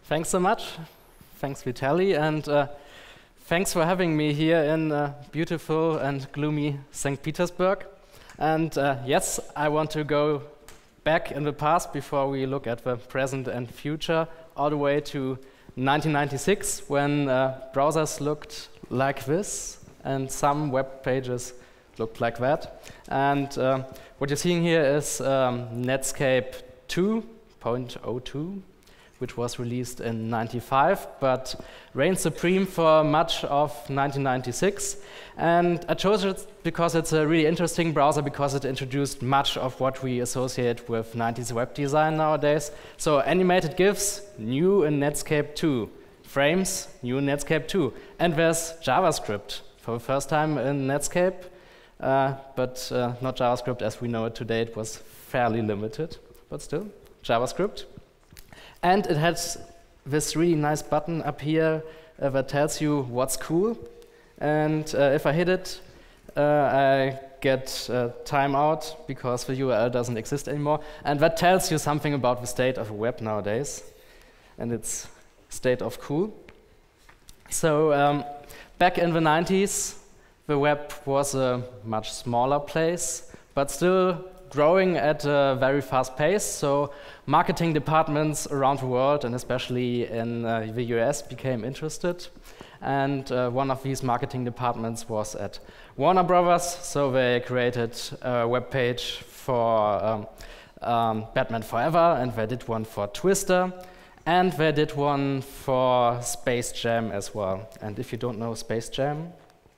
Thanks so much. Thanks, Vitaly, and thanks for having me here in beautiful and gloomy St. Petersburg. And yes, I want to go back in the past before we look at the present and future, all the way to 1996, when browsers looked like this, and some web pages looked like that. And what you're seeing here is Netscape 2.02, which was released in '95, but reigned supreme for much of 1996. And I chose it because it's a really interesting browser, because it introduced much of what we associate with 90s web design nowadays. So animated GIFs, new in Netscape 2. Frames, new in Netscape 2. And there's JavaScript for the first time in Netscape, but not JavaScript as we know it today. It was fairly limited, but still, JavaScript. And it has this really nice button up here that tells you what's cool. And if I hit it, I get timeout because the URL doesn't exist anymore. And that tells you something about the state of the web nowadays and its state of cool. So back in the 90s, the web was a much smaller place, but still growing at a very fast pace. So marketing departments around the world, and especially in the US, became interested. And one of these marketing departments was at Warner Brothers. So they created a web page for Batman Forever, and they did one for Twister, and they did one for Space Jam as well. And if you don't know Space Jam,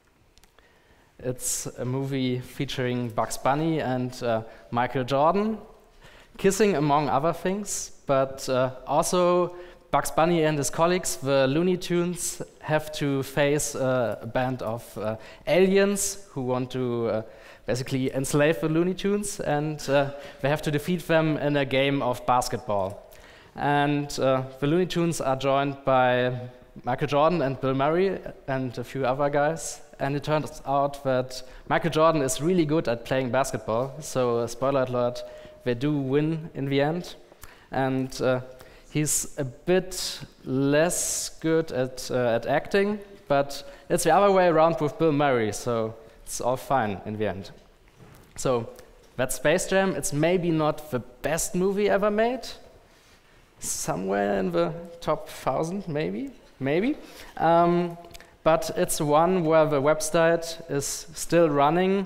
it's a movie featuring Bugs Bunny and Michael Jordan, kissing among other things, but also Bugs Bunny and his colleagues, the Looney Tunes, have to face a band of aliens who want to basically enslave the Looney Tunes, and they have to defeat them in a game of basketball. And the Looney Tunes are joined by Michael Jordan and Bill Murray and a few other guys. And it turns out that Michael Jordan is really good at playing basketball. So, spoiler alert, they do win in the end. And he's a bit less good at acting, but it's the other way around with Bill Murray, so it's all fine in the end. So that's Space Jam. It's maybe not the best movie ever made. Somewhere in the top 1,000, maybe. But it's one where the website is still running,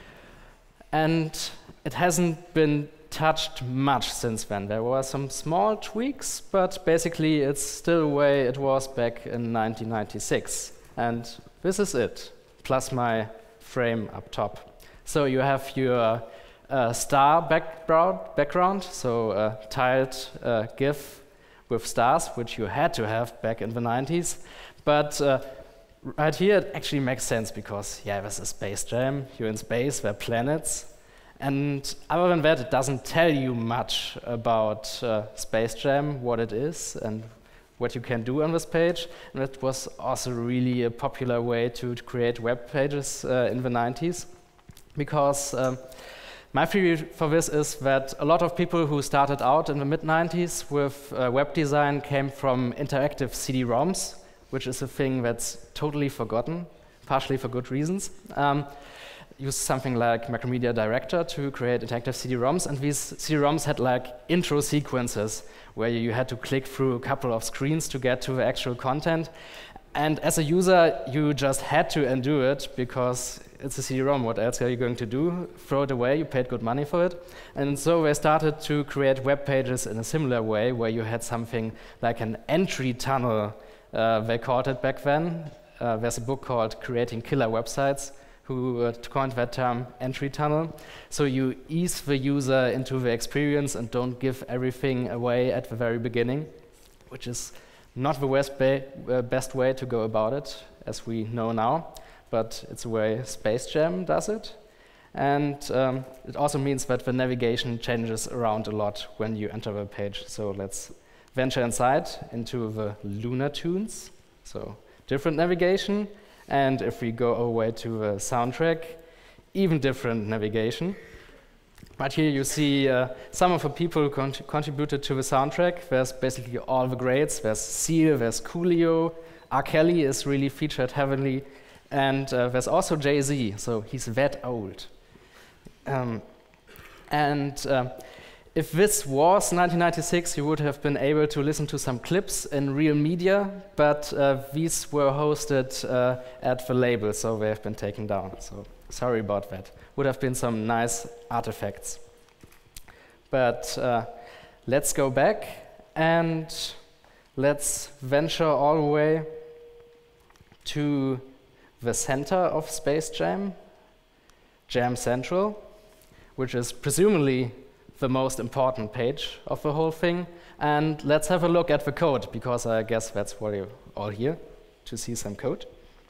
and it hasn't been touched much since then. There were some small tweaks, but basically it's still the way it was back in 1996. And this is it, plus my frame up top. So you have your star background, so a tiled GIF with stars, which you had to have back in the 90s. But right here, it actually makes sense because, yeah, this is Space Jam. You're in space, there are planets. And other than that, it doesn't tell you much about Space Jam, what it is, and what you can do on this page. And that was also really a popular way to create web pages in the 90s. Because my theory for this is that a lot of people who started out in the mid-90s with web design came from interactive CD-ROMs, which is a thing that's totally forgotten, partially for good reasons. Use something like Macromedia Director to create interactive CD-ROMs, and these CD-ROMs had like intro sequences where you had to click through a couple of screens to get to the actual content. And as a user, you just had to undo it because it's a CD-ROM. What else are you going to do? Throw it away? You paid good money for it. And so they started to create web pages in a similar way, where you had something like an entry tunnel. They called it back then. There's a book called Creating Killer Websites, who coined that term, entry tunnel. So you ease the user into the experience and don't give everything away at the very beginning, which is not the best way to go about it, as we know now, but it's the way Space Jam does it. And it also means that the navigation changes around a lot when you enter the page. So let's venture inside into the Looney Tunes. So different navigation. And if we go away to the soundtrack, even different navigation. But here you see some of the people who contributed to the soundtrack. There's basically all the greats. There's Seal, there's Coolio, R. Kelly is really featured heavily, and there's also Jay-Z, so he's that old. If this was 1996, you would have been able to listen to some clips in real media, but these were hosted at the label, so they have been taken down. So sorry about that. Would have been some nice artifacts. But let's go back and let's venture all the way to the center of Space Jam, Jam Central, which is presumably the most important page of the whole thing. And let's have a look at the code, because I guess that's why you're all here, to see some code.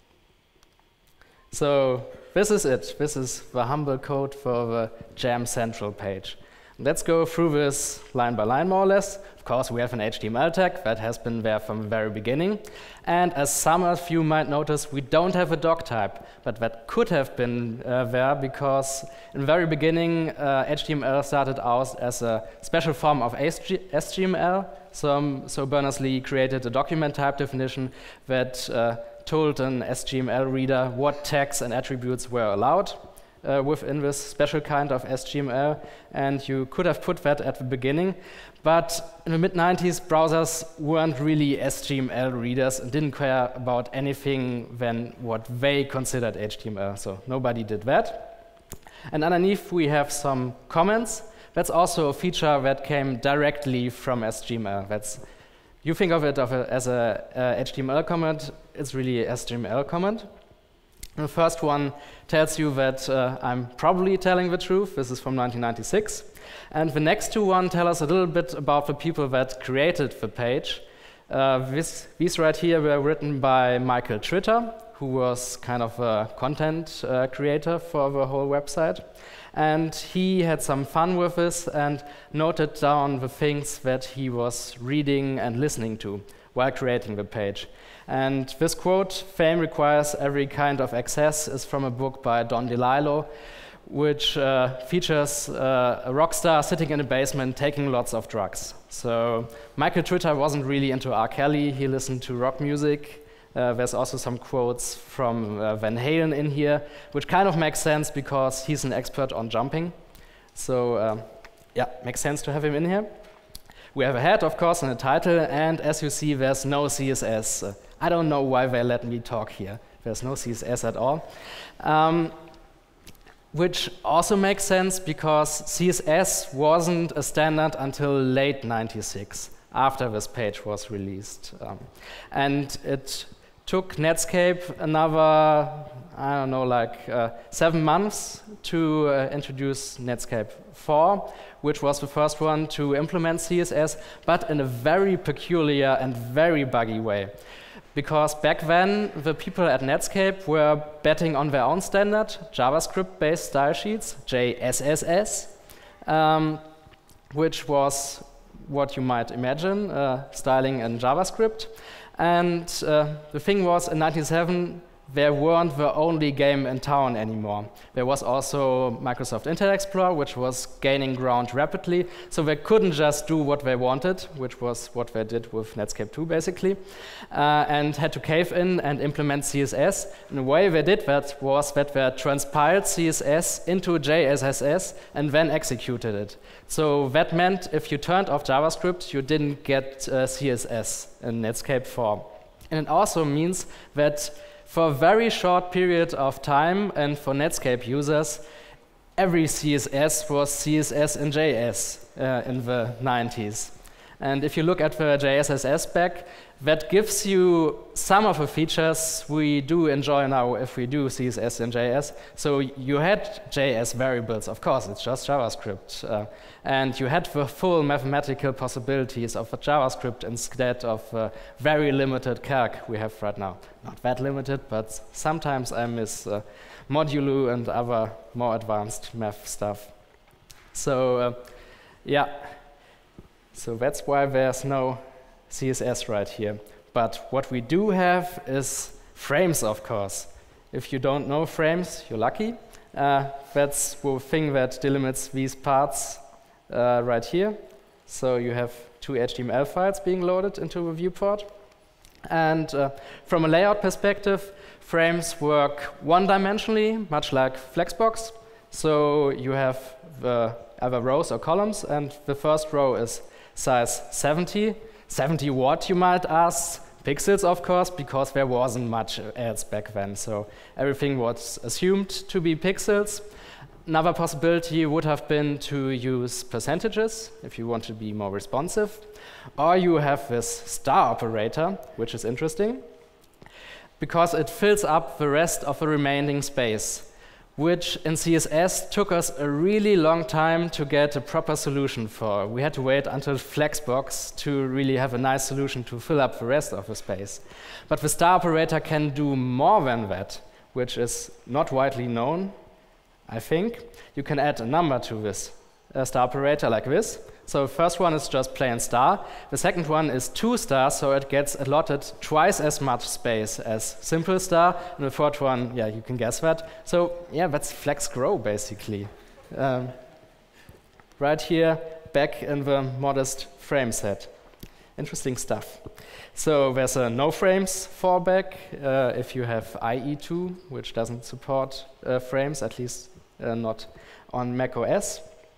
So this is it. This is the humble code for the Jam Central page. Let's go through this line by line, more or less. Of course, we have an HTML tag that has been there from the very beginning. And as some of you might notice, we don't have a doc type, but that could have been there because in the very beginning, HTML started out as a special form of HTML. So Berners-Lee created a document type definition that told an HTML reader what tags and attributes were allowed within this special kind of HTML, and you could have put that at the beginning. But in the mid-90s, browsers weren't really HTML readers and didn't care about anything than what they considered HTML, so nobody did that. And underneath, we have some comments. That's also a feature that came directly from HTML. You think of it as a HTML comment, it's really an HTML comment. The first one tells you that I'm probably telling the truth. This is from 1996. And the next two tell us a little bit about the people that created the page. These right here were written by Michael Tritter, who was kind of a content creator for the whole website. And he had some fun with this and noted down the things that he was reading and listening to while creating the page. And this quote, "Fame requires every kind of access," is from a book by Don DeLillo, which features a rock star sitting in a basement taking lots of drugs. So Michael Tritter wasn't really into R. Kelly, he listened to rock music. There's also some quotes from Van Halen in here, which kind of makes sense because he's an expert on jumping. So yeah, makes sense to have him in here. We have a head, of course, and a title, and as you see, there's no CSS. I don't know why they let me talk here. There's no CSS at all. Which also makes sense because CSS wasn't a standard until late '96, after this page was released. And it took Netscape another, I don't know, like 7 months to introduce Netscape 4, which was the first one to implement CSS, but in a very peculiar and very buggy way. Because back then, the people at Netscape were betting on their own standard, JavaScript-based style sheets, JSSS, which was what you might imagine, styling in JavaScript. And the thing was, in 1997, they weren't the only game in town anymore. There was also Microsoft Internet Explorer, which was gaining ground rapidly. So they couldn't just do what they wanted, which was what they did with Netscape 2, basically, and had to cave in and implement CSS. And the way they did that was that they transpiled CSS into JSSS and then executed it. So that meant if you turned off JavaScript, you didn't get CSS in Netscape 4. And it also means that for a very short period of time, and for Netscape users, every CSS was CSS in JS in the 90s. And if you look at the JSSS spec, that gives you some of the features we do enjoy now if we do CSS in JS. So you had JS variables, of course, it's just JavaScript. And you had the full mathematical possibilities of a JavaScript instead of very limited calc we have right now. Not that limited, but sometimes I miss Modulo and other more advanced math stuff. So yeah, so that's why there's no CSS right here. But what we do have is frames, of course. If you don't know frames, you're lucky. That's the thing that delimits these parts right here. So you have two HTML files being loaded into the viewport. And from a layout perspective, frames work one-dimensionally, much like Flexbox. So you have the either rows or columns, and the first row is size 70. 70 what, you might ask? Pixels, of course, because there wasn't much else back then. So everything was assumed to be pixels. Another possibility would have been to use percentages if you want to be more responsive. Or you have this star operator, which is interesting, because it fills up the rest of the remaining space, which in CSS took us a really long time to get a proper solution for. We had to wait until Flexbox to really have a nice solution to fill up the rest of the space. But the star operator can do more than that, which is not widely known, I think. You can add a number to this star operator like this. So the first one is just plain star. The second one is 2 stars, so it gets allotted twice as much space as simple star. And the third one, yeah, you can guess that. So yeah, that's flex grow basically. Right here, back in the modest frame set. Interesting stuff. So there's a no frames fallback if you have IE2, which doesn't support frames, at least not on Mac OS.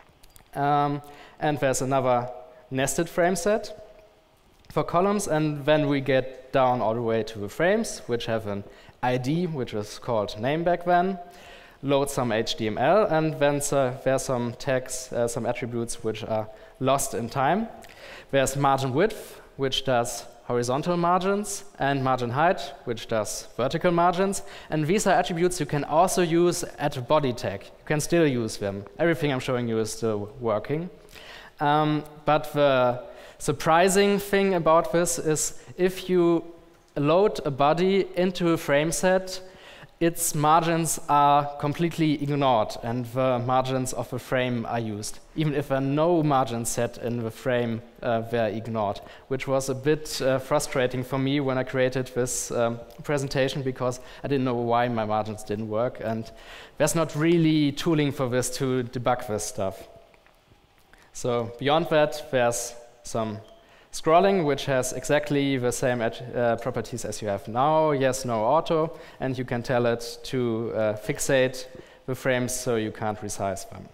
And there's another nested frame set for columns, and then we get down all the way to the frames, which have an ID, which is called name back then, load some HTML, and then there's some tags, some attributes which are lost in time. There's margin width, which does horizontal margins, and margin height, which does vertical margins. And these are attributes you can also use at a body tag. You can still use them. Everything I'm showing you is still working. But the surprising thing about this is if you load a body into a frame set, its margins are completely ignored and the margins of the frame are used. Even if there are no margins set in the frame, they're ignored, which was a bit frustrating for me when I created this presentation because I didn't know why my margins didn't work, and there's not really tooling for this to debug this stuff. So beyond that, there's some scrolling, which has exactly the same properties as you have now, yes, no, auto, and you can tell it to fixate the frames so you can't resize them.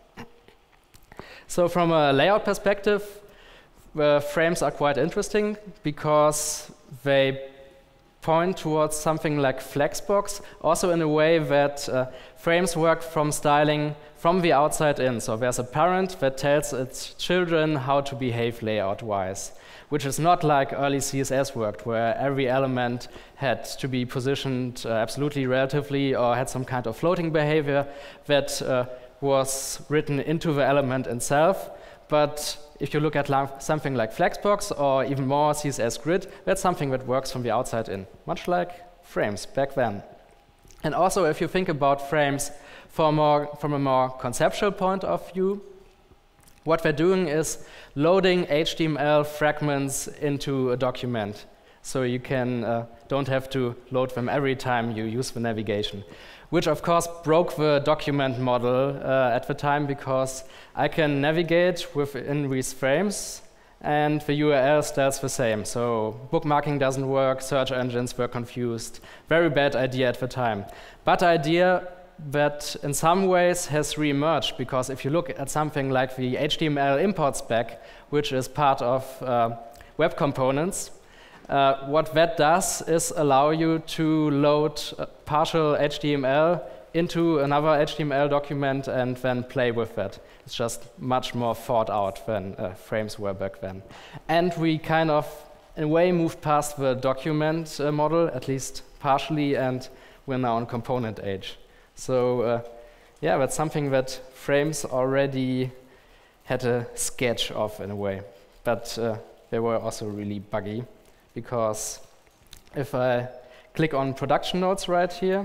So from a layout perspective, the frames are quite interesting because they point towards something like Flexbox, also in a way that frames work from styling from the outside in. So there's a parent that tells its children how to behave layout-wise, which is not like early CSS worked, where every element had to be positioned absolutely relatively or had some kind of floating behavior that was written into the element itself. But if you look at something like Flexbox or even more CSS Grid, that's something that works from the outside in, much like frames back then. And also, if you think about frames from a more conceptual point of view, what they're doing is loading HTML fragments into a document. So you can don't have to load them every time you use the navigation, which of course broke the document model at the time, because I can navigate within these frames and the URL stays the same. So bookmarking doesn't work, search engines were confused. Very bad idea at the time. But idea that in some ways has re-emerged, because if you look at something like the HTML import spec, which is part of web components, what that does is allow you to load partial HTML into another HTML document and then play with that. It's just much more thought out than frames were back then. And we kind of, in a way, moved past the document model, at least partially, and we're now on component age. So yeah, that's something that frames already had a sketch of in a way. But they were also really buggy, because if I click on production nodes right here,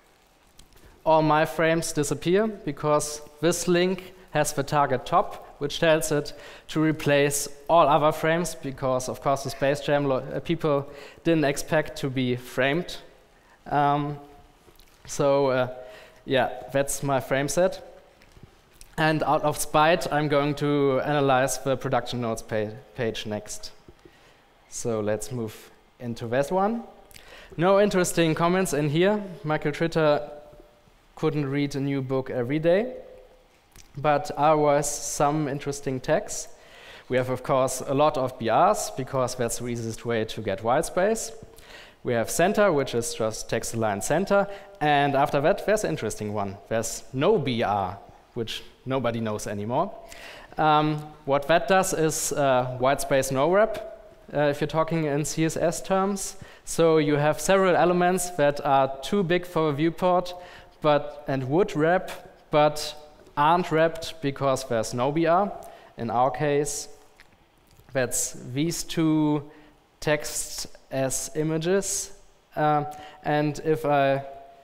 all my frames disappear because this link has the target top, which tells it to replace all other frames, because of course the Space Jam people didn't expect to be framed. Yeah, that's my frame set. And out of spite, I'm going to analyze the production notes page next. So let's move into that one. No interesting comments in here. Michael Tritter couldn't read a new book every day, but otherwise some interesting tags. We have, of course, a lot of BRs, because that's the easiest way to get white space. We have center, which is just text align center. And after that, there's an interesting one. There's no BR, which nobody knows anymore. What that does is white space no wrap, if you're talking in CSS terms. So you have several elements that are too big for a viewport and would wrap, but aren't wrapped because there's no BR. In our case, that's these two texts as images. And if I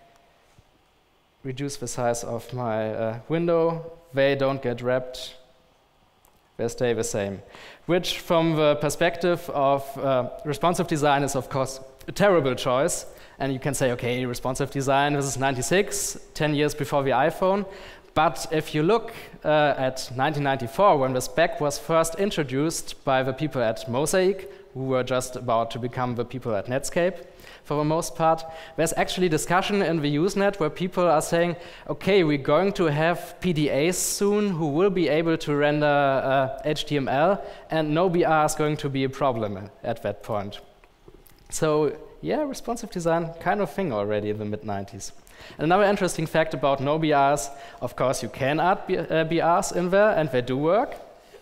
reduce the size of my window, they don't get wrapped. They stay the same. Which, from the perspective of responsive design, is, of course, a terrible choice. And you can say, OK, responsive design, this is 96, 10 years before the iPhone. But if you look at 1994, when the spec was first introduced by the people at Mosaic, who were just about to become the people at Netscape, for the most part, there's actually discussion in the Usenet where people are saying, OK, we're going to have PDAs soon who will be able to render HTML, and no BR is going to be a problem at that point. So yeah, responsive design kind of thing already in the mid-90s. Another interesting fact about no BRs, of course, you can add BRs in there, and they do work.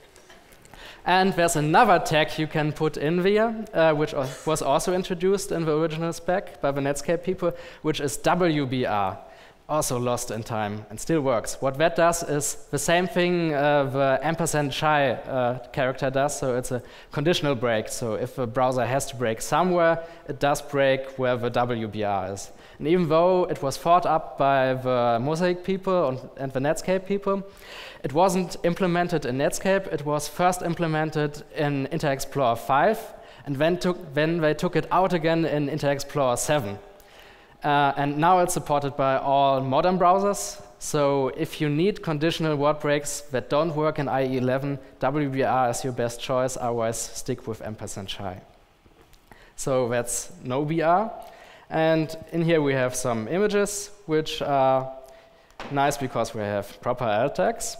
And there's another tag you can put in there, which was also introduced in the original spec by the Netscape people, which is WBR, also lost in time and still works. What that does is the same thing the &shy character does, so it's a conditional break. So if the browser has to break somewhere, it does break where the WBR is. And even though it was thought up by the Mosaic people and the Netscape people, it wasn't implemented in Netscape. It was first implemented in Internet Explorer 5, and then they took it out again in Internet Explorer 7. And now it's supported by all modern browsers. So if you need conditional word breaks that don't work in IE 11, WBR is your best choice. Otherwise, stick with &shy. So that's no BR. And in here we have some images, which are nice because we have proper alt tags.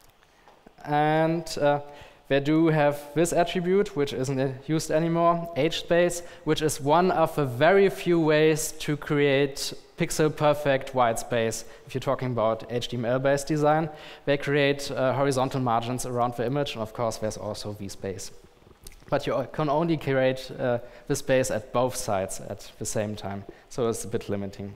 And they do have this attribute, which isn't used anymore, hspace, which is one of the very few ways to create pixel-perfect white space. If you're talking about HTML-based design, they create horizontal margins around the image, and of course there's also vSpace. But you can only create the space at both sides at the same time, so it's a bit limiting.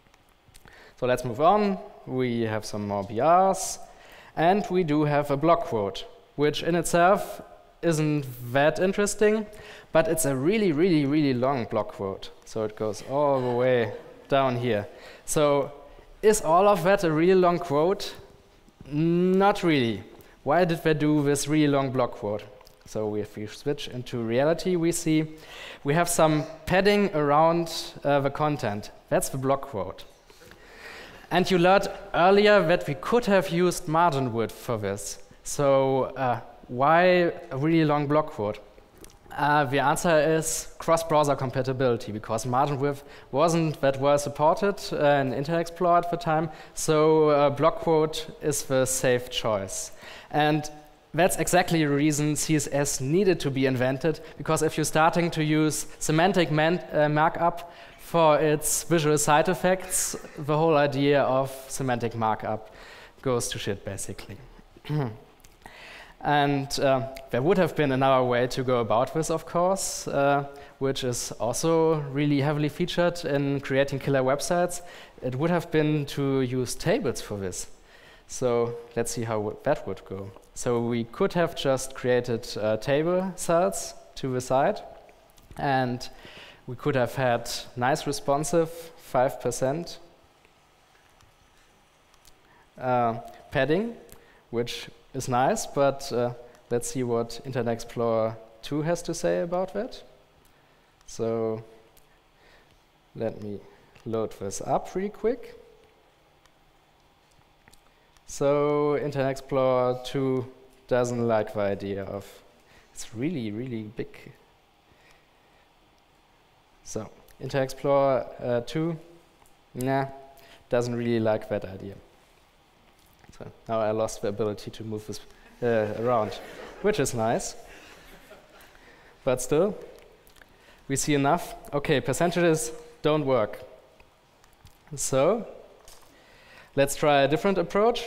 So let's move on. We have some more BRs, and we do have a block quote, which in itself isn't that interesting, but it's a really, really, really long block quote. So it goes all the way down here. So is all of that a really long quote? Not really. Why did they do this really long block quote? So if we switch into reality, we see we have some padding around the content. That's the block quote. And you learned earlier that we could have used margin width for this. So why a really long block quote? The answer is cross-browser compatibility, because margin width wasn't that well supported in Internet Explorer at the time. So block quote is the safe choice. And that's exactly the reason CSS needed to be invented, because if you're starting to use semantic markup for its visual side effects, the whole idea of semantic markup goes to shit, basically. And there would have been another way to go about this, of course, which is also really heavily featured in creating killer websites. It would have been to use tables for this. So let's see how that would go. So we could have just created table cells to the side, and we could have had nice responsive 5% padding, which is nice, but let's see what Internet Explorer 2 has to say about that. So let me load this up really quick. So Internet Explorer 2 doesn't like the idea of, it's really, really big. So Internet Explorer 2, nah, doesn't really like that idea. So now I lost the ability to move this around, which is nice. But still, we see enough. Okay, percentages don't work. So let's try a different approach.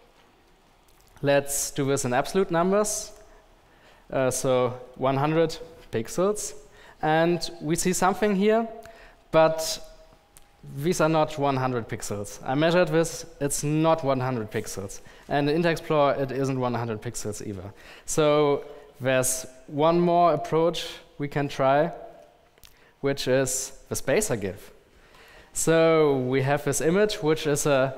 Let's do this in absolute numbers. So 100 pixels. And we see something here, but these are not 100 pixels. I measured this, it's not 100 pixels. And in Internet Explorer, it isn't 100 pixels either. So there's one more approach we can try, which is the spacer GIF. So we have this image, which is a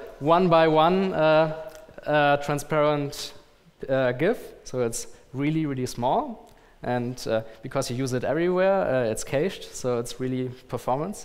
1x1 transparent GIF. So it's really, really small. And because you use it everywhere, it's cached, so it's really performant.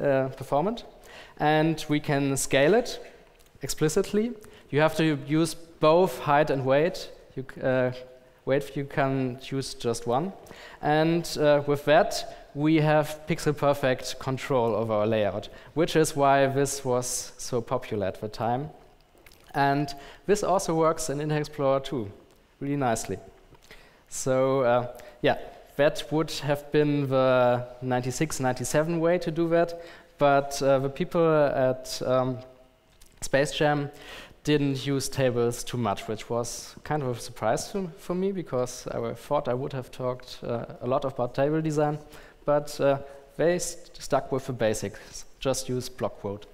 And we can scale it explicitly. You have to use both height and weight. You can use just one. And with that, we have pixel-perfect control over our layout, which is why this was so popular at the time. And this also works in Internet Explorer 2 really nicely. So yeah, that would have been the 96, 97 way to do that, but the people at Space Jam didn't use tables too much, which was kind of a surprise for me, because I thought I would have talked a lot about table design, but they stuck with the basics, just use block quote.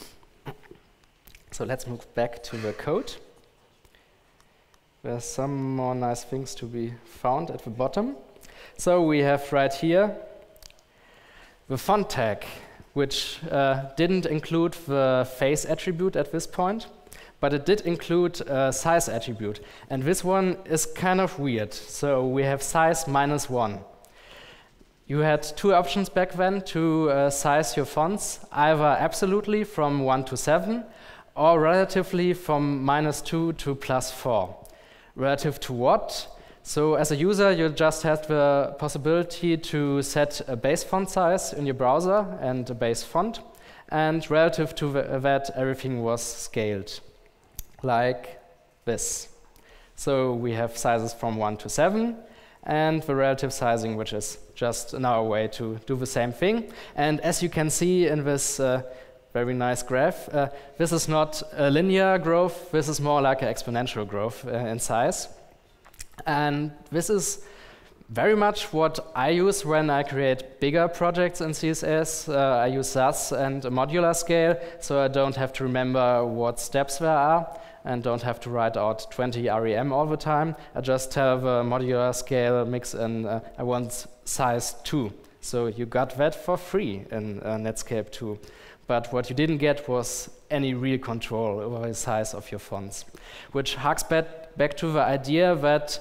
So let's move back to the code. There's some more nice things to be found at the bottom. So we have right here the font tag, which didn't include the face attribute at this point, but it did include a size attribute. And this one is kind of weird. So we have size -1. You had two options back then to size your fonts, either absolutely from 1 to 7, or relatively from -2 to +4. Relative to what? So as a user, you just have the possibility to set a base font size in your browser and a base font. And relative to that, everything was scaled like this. So we have sizes from 1 to 7, and the relative sizing, which is just another way to do the same thing. And as you can see in this very nice graph, this is not a linear growth, this is more like an exponential growth in size. And this is very much what I use when I create bigger projects in CSS. I use SAS and a modular scale, so I don't have to remember what steps there are and don't have to write out 20 REM all the time. I just tell the modular scale mix in, I want size 2. So you got that for free in Netscape 2. But what you didn't get was any real control over the size of your fonts, which harks back to the idea that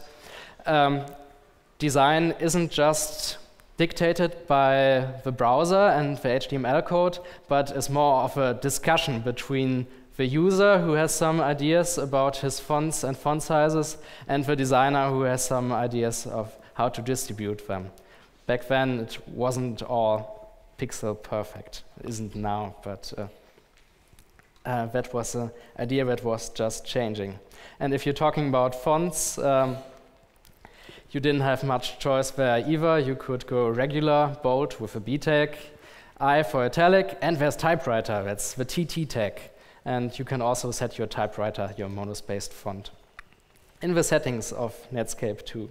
design isn't just dictated by the browser and the HTML code, but is more of a discussion between the user who has some ideas about his fonts and font sizes and the designer who has some ideas of how to distribute them. Back then, it wasn't all pixel perfect. It isn't now, but that was an idea that was just changing. And if you're talking about fonts, you didn't have much choice there either. You could go regular, bold with a B tag, I for italic, and there's typewriter, that's the TT tag. And you can also set your typewriter, your monospaced font, in the settings of Netscape 2.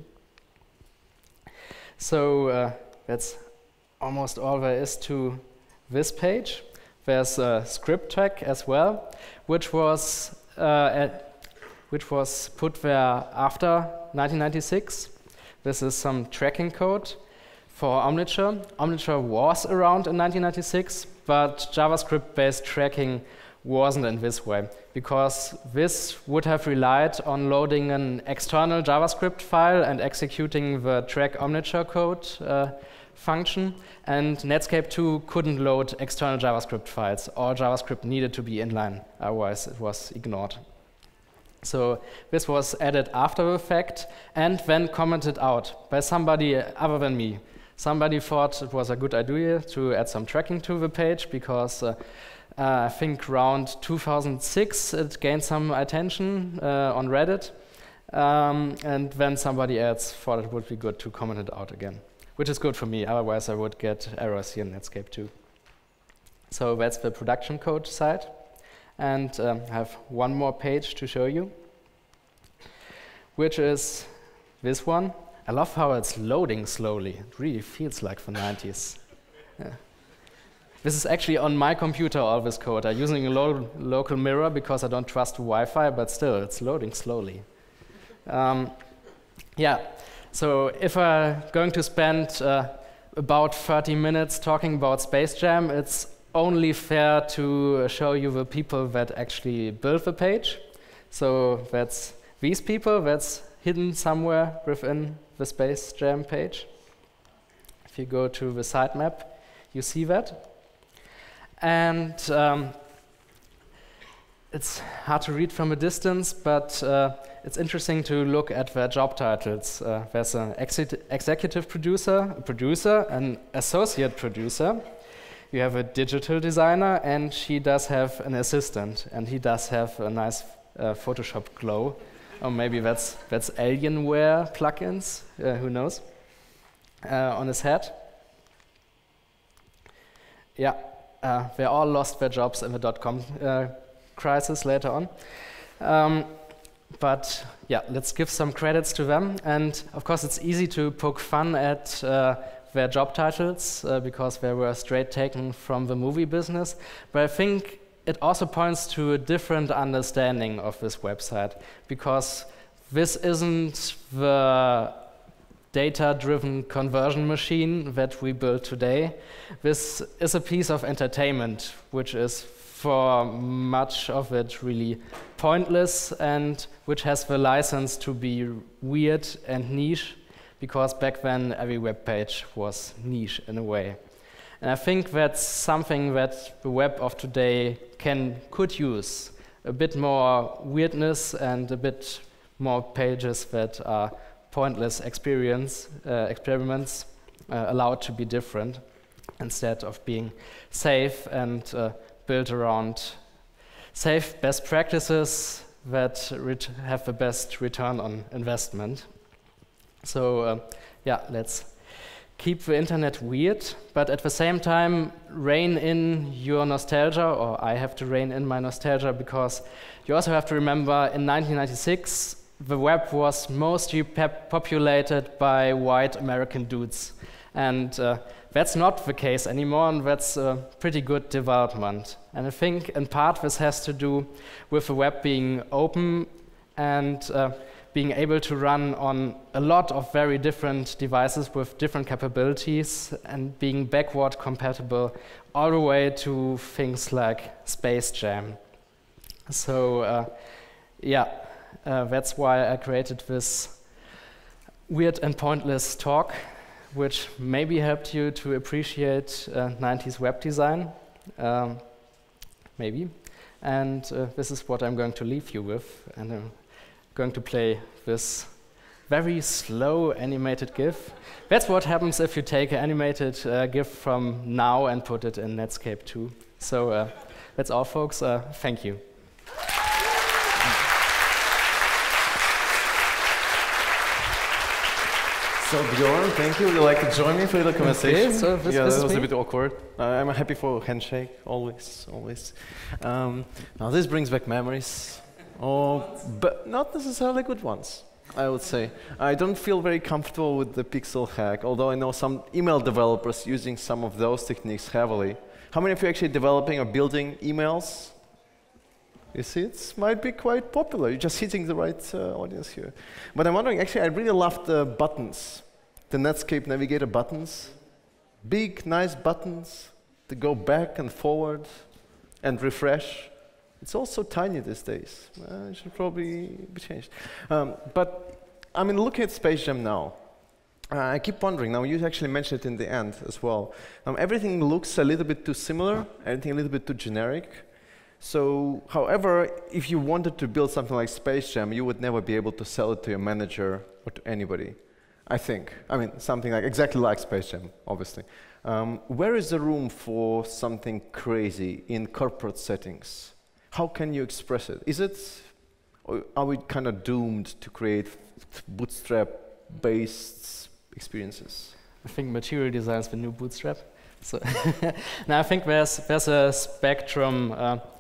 So that's almost all there is to this page. There's a script tag as well, which was put there after 1996. This is some tracking code for Omniture. Omniture was around in 1996, but JavaScript-based tracking wasn't in this way, because this would have relied on loading an external JavaScript file and executing the track Omniture code function, and Netscape 2 couldn't load external JavaScript files. All JavaScript needed to be inline, otherwise it was ignored. So this was added after the fact and then commented out by somebody other than me. Somebody thought it was a good idea to add some tracking to the page because I think around 2006 it gained some attention on Reddit. And then somebody else thought it would be good to comment it out again, which is good for me, otherwise I would get errors here in Netscape too. So that's the production code side. And I have one more page to show you, which is this one. I love how it's loading slowly. It really feels like the 90s. Yeah. This is actually on my computer, all this code. I'm using a local mirror because I don't trust Wi-Fi, but still, it's loading slowly. Yeah, so if I'm going to spend about 30 minutes talking about Space Jam, it's only fair to show you the people that actually built the page. So that's these people, that's hidden somewhere within the Space Jam page. If you go to the sitemap, you see that. And it's hard to read from a distance, but it's interesting to look at their job titles. There's an executive producer, a producer, an associate producer. You have a digital designer, and she does have an assistant, and he does have a nice Photoshop glow. Or maybe that's Alienware plugins, who knows, on his head. Yeah, they all lost their jobs in the .com crisis later on. But yeah, let's give some credits to them. And of course, it's easy to poke fun at their job titles because they were straight taken from the movie business. But I think it also points to a different understanding of this website, because this isn't the data-driven conversion machine that we build today. This is a piece of entertainment, which is for much of it really pointless and which has the license to be weird and niche, because back then every web page was niche in a way. And I think that's something that the web of today could use. A bit more weirdness and a bit more pages that are pointless experiments allowed to be different, instead of being safe and built around safe best practices that have the best return on investment. So yeah, let's keep the internet weird, but at the same time rein in your nostalgia, or I have to rein in my nostalgia, because you also have to remember in 1996 the web was mostly populated by white American dudes, and that's not the case anymore, and that's a pretty good development. And I think in part this has to do with the web being open and being able to run on a lot of very different devices with different capabilities and being backward compatible all the way to things like Space Jam. So yeah, that's why I created this weird and pointless talk, which maybe helped you to appreciate 90s web design, maybe. And this is what I'm going to leave you with. And I'm going to play this very slow animated GIF. That's what happens if you take an animated GIF from now and put it in Netscape 2. So that's all, folks. Thank you. So Bjorn, thank you. Would you like to join me for a little conversation? Okay, so yeah, that was a bit awkward. I'm happy for a handshake, always. Now this brings back memories, but not necessarily good ones, I would say. I don't feel very comfortable with the pixel hack, although I know some email developers using some of those techniques heavily. How many of you are actually developing or building emails? You see, it might be quite popular. You're just hitting the right audience here. But I'm wondering, actually, I really love the buttons, the Netscape Navigator buttons. Big, nice buttons that go back and forward and refresh. It's all so tiny these days. It should probably be changed. But I mean, looking at Space Jam now, I keep wondering, now you actually mentioned it in the end as well. Everything looks a little bit too similar, everything a little bit too generic. So, however, if you wanted to build something like Space Jam, you would never be able to sell it to your manager or to anybody, I think. I mean, something like exactly like Space Jam, obviously. Where is the room for something crazy in corporate settings? How can you express it? Is it, or are we kind of doomed to create bootstrap-based experiences? I think material design is the new Bootstrap. So now I think there's a spectrum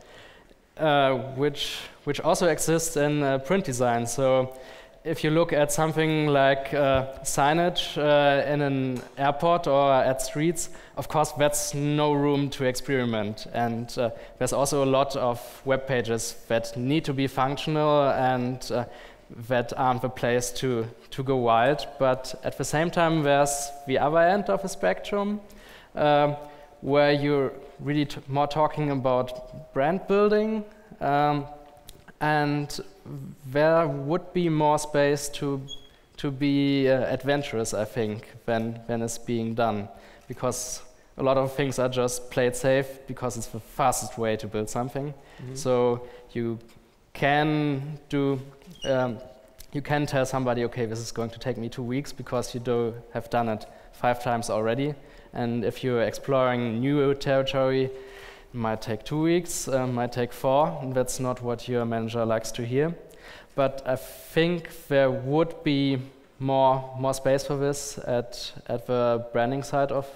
which also exists in print design. So if you look at something like signage in an airport or at streets, of course that's no room to experiment. And there's also a lot of web pages that need to be functional and that aren't the place to go wild. But at the same time, there's the other end of the spectrum, where you're really more talking about brand building, and there would be more space to be adventurous, I think, than is being done, because a lot of things are just play it safe because it's the fastest way to build something. So you can do. You can tell somebody, okay, this is going to take me 2 weeks because you have done it 5 times already. And if you're exploring new territory, it might take 2 weeks, might take 4, and that's not what your manager likes to hear. But I think there would be more space for this at the branding side of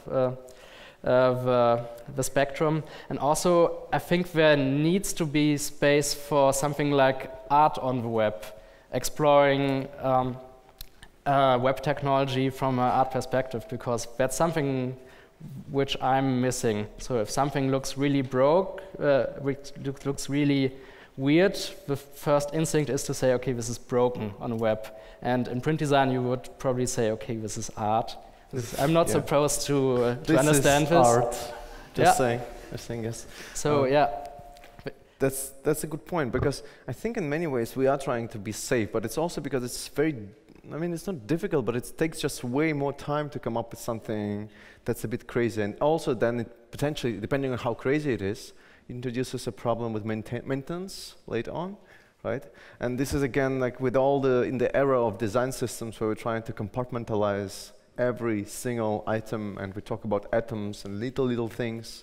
the spectrum. And also, I think there needs to be space for something like art on the web, exploring web technology from an art perspective, because that's something which I'm missing. So if something looks really broke, looks really weird, the first instinct is to say, okay, this is broken on the web. And in print design, you would probably say, okay, this is art. I'm not supposed to understand this. This is art. Just saying yes. So yeah. That's a good point, because I think in many ways we are trying to be safe, but it's also because it's it's not difficult, but it takes just way more time to come up with something that's a bit crazy. And also then it potentially, depending on how crazy it is, introduces a problem with maintenance later on, right? And this is again like with in the era of design systems where we're trying to compartmentalize every single item, and we talk about atoms and little things.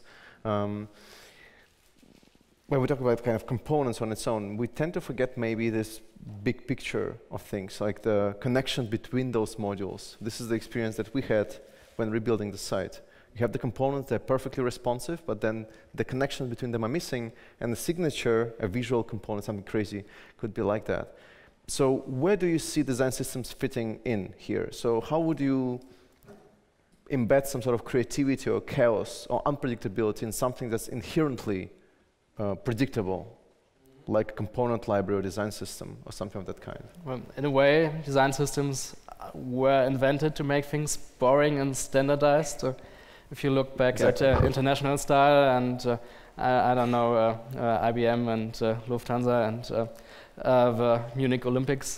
When we talk about kind of components on its own, we tend to forget maybe this big picture of things, like the connection between those modules. This is the experience that we had when rebuilding the site. You have the components, they're perfectly responsive, but then the connections between them are missing, and the signature, a visual component, something crazy, could be like that. So where do you see design systems fitting in here? So how would you embed some sort of creativity or chaos or unpredictability in something that's inherently predictable, like a component library or design system or something of that kind? Well, in a way, design systems were invented to make things boring and standardized. If you look back at International Style and I don't know, IBM and Lufthansa and the Munich Olympics.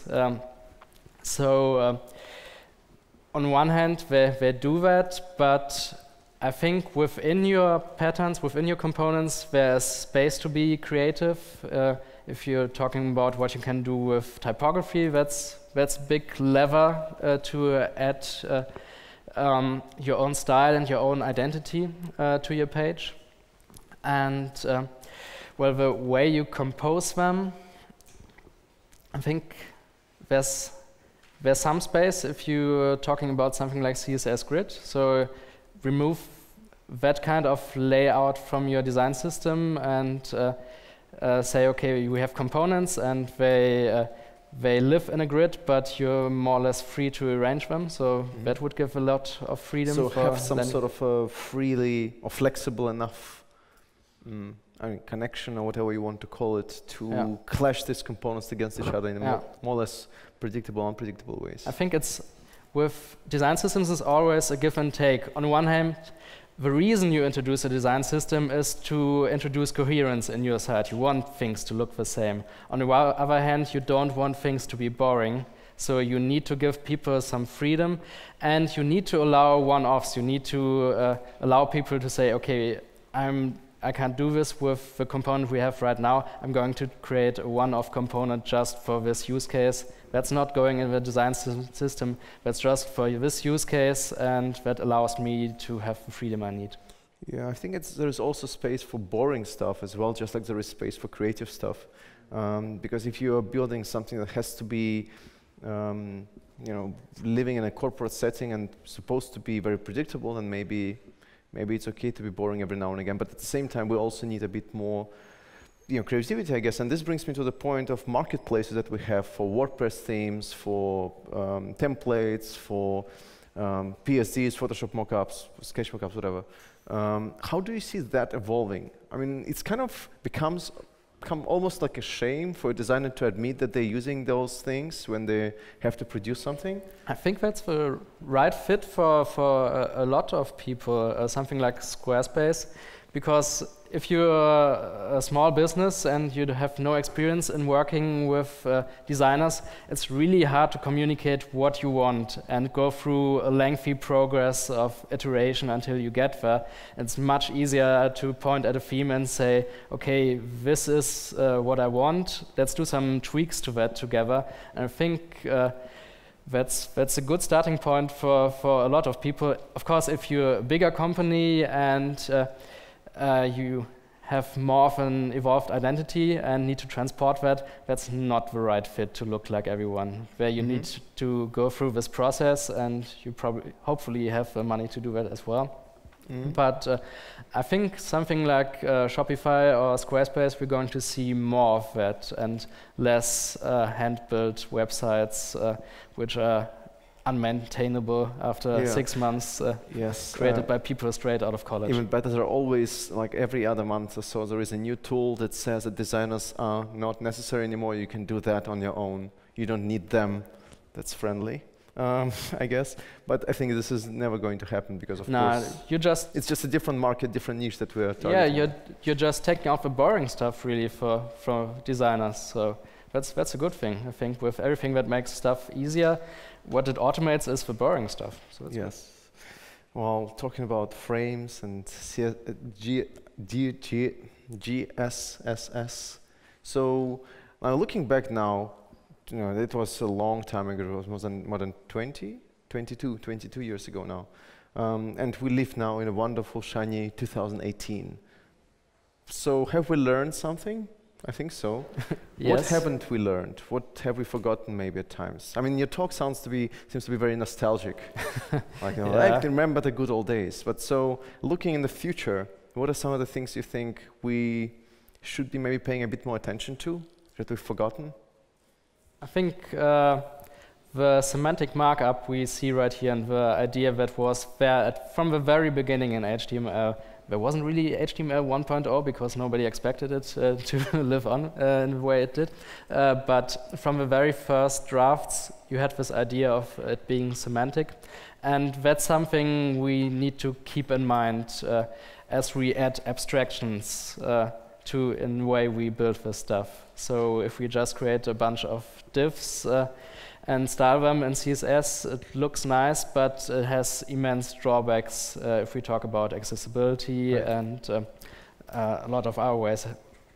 So on one hand, they do that, but I think within your patterns, within your components, there's space to be creative. If you're talking about what you can do with typography, that's a big lever to add your own style and your own identity to your page. And well, the way you compose them, I think there's some space if you're talking about something like CSS Grid. So remove that kind of layout from your design system and say, okay, we have components and they live in a grid, but you're more or less free to arrange them. So that would give a lot of freedom. So have some sort of freely or flexible enough connection or whatever you want to call it to clash these components against each other in a more or less predictable, unpredictable ways. I think it's with design systems is always a give and take. On one hand, the reason you introduce a design system is to introduce coherence in your site. You want things to look the same. On the other hand, you don't want things to be boring. So you need to give people some freedom, and you need to allow one-offs. You need to allow people to say, okay, I can't do this with the component we have right now. I'm going to create a one-off component just for this use case. That's not going in the design system. That's just for this use case, and that allows me to have the freedom I need. Yeah, I think there's also space for boring stuff as well, just like there is space for creative stuff. Because if you are building something that has to be, living in a corporate setting and supposed to be very predictable, then maybe it's okay to be boring every now and again. But at the same time, we also need a bit more, creativity, I guess. And this brings me to the point of marketplaces that we have for WordPress themes, for templates, for PSDs, Photoshop mockups, Sketch mockups, whatever. How do you see that evolving? I mean, it's kind of become almost like a shame for a designer to admit that they're using those things when they have to produce something. I think that's the right fit for a lot of people, something like Squarespace, because if you're a small business and you have no experience in working with designers, it's really hard to communicate what you want and go through a lengthy progress of iteration until you get there. It's much easier to point at a theme and say, okay, this is what I want. Let's do some tweaks to that together. And I think that's a good starting point for a lot of people. Of course, if you're a bigger company and you have more of an evolved identity and need to transport that, that's not the right fit to look like everyone, where you need to go through this process, and you hopefully have the money to do that as well. But I think something like Shopify or Squarespace, we're going to see more of that and less hand-built websites which are unmaintainable after 6 months, created by people straight out of college. Even better, there are always, like every other month or so, there is a new tool that says that designers are not necessary anymore. You can do that on your own. You don't need them. That's friendly, I guess. But I think this is never going to happen because, of course, it's just a different market, different niche that we are targeting. Yeah, you're just taking off the boring stuff, really, for designers. So that's a good thing, I think, with everything that makes stuff easier. What it automates is the boring stuff. So yes. Well, talking about frames and GSSS. So looking back now, it was a long time ago. It was more than 22 years ago now. And we live now in a wonderful, shiny 2018. So have we learned something? I think so. Yes. What haven't we learned? What have we forgotten maybe at times? I mean, your talk seems to be very nostalgic. Like, I can remember the good old days. But so, looking in the future, what are some of the things you think we should be maybe paying a bit more attention to, that we've forgotten? I think the semantic markup we see right here, and the idea that was there from the very beginning in HTML. There wasn't really HTML 1.0 because nobody expected it to live on in the way it did. But from the very first drafts, you had this idea of it being semantic. And that's something we need to keep in mind as we add abstractions in the way we build this stuff. So if we just create a bunch of divs and style them in CSS, it looks nice, but it has immense drawbacks if we talk about accessibility and a lot of other ways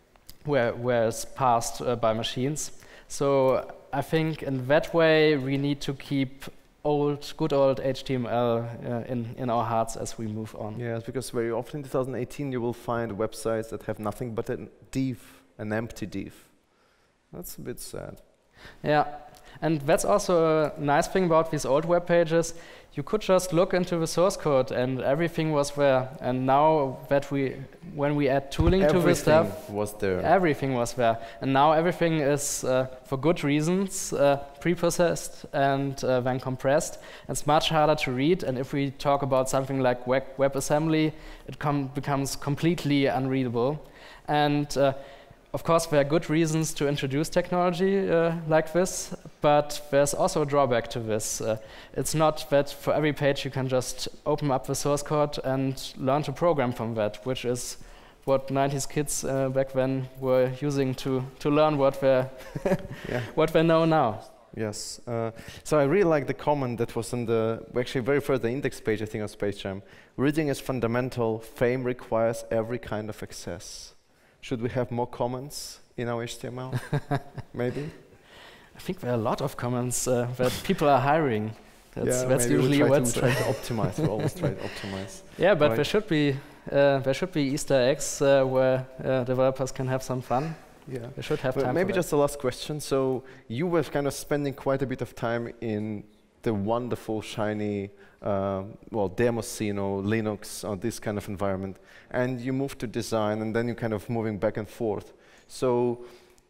where it's passed by machines. So I think in that way we need to keep good old HTML in our hearts as we move on. Yes, because very often in 2018 you will find websites that have nothing but a div, an empty div. That's a bit sad. Yeah. And that's also a nice thing about these old web pages. You could just look into the source code and everything was there. And now that when we add tooling to the stuff, everything was there. And now everything is, for good reasons, preprocessed and then compressed. It's much harder to read. And if we talk about something like WebAssembly, it becomes completely unreadable. And of course, there are good reasons to introduce technology like this, but there's also a drawback to this. It's not that for every page you can just open up the source code and learn to program from that, which is what 90s kids back then were using to learn what they know now. Yes. So I really like the comment that was on the actually very first the index page, I think, of Space Jam. Reading is fundamental. Fame requires every kind of access. Should we have more comments in our HTML? Maybe. I think there are a lot of comments that people are hiring. That's maybe usually what's we try to optimize. We always try to optimize. Yeah, but Right. there should be Easter eggs where developers can have some fun. Yeah. They should have But time. maybe for just the last question. So you were kind of spending quite a bit of time in the wonderful, shiny, demo scene or Linux or this kind of environment, and you moved to design, and then you're kind of moving back and forth. So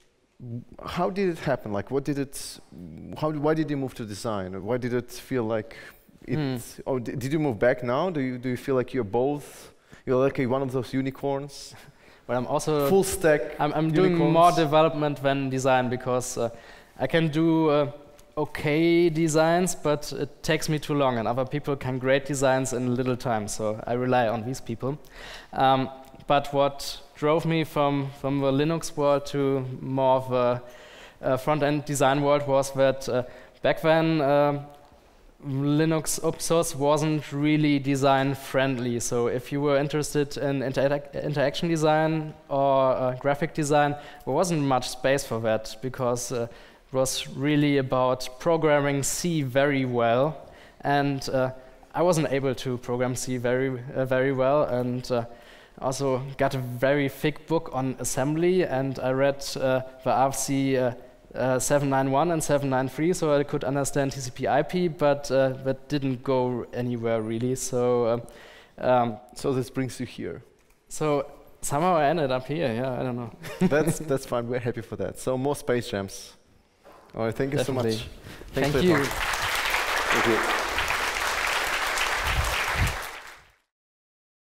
how did it happen? Like, what did it? Why did you move to design? Why did it feel like it? Or did you move back now? Do you feel like you're both? You're like one of those unicorns. But I'm also Full stack. I'm doing more development than design because I can do okay designs, but it takes me too long, and other people can create designs in little time. So I rely on these people. But what drove me from the Linux world to more of a front-end design world was that back then Linux open source wasn't really design friendly. So if you were interested in interaction design or graphic design, there wasn't much space for that because it was really about programming C very well, and I wasn't able to program C very well, and also got a very thick book on assembly, and I read the RFC 791 and 793, so I could understand TCP/IP, but that didn't go anywhere really. So this brings you here. So somehow I ended up here. Yeah, I don't know. That's fine. We're happy for that. So more Space Jams. All right, thank you Definitely. so much. Thank for you. your talk. Thank you.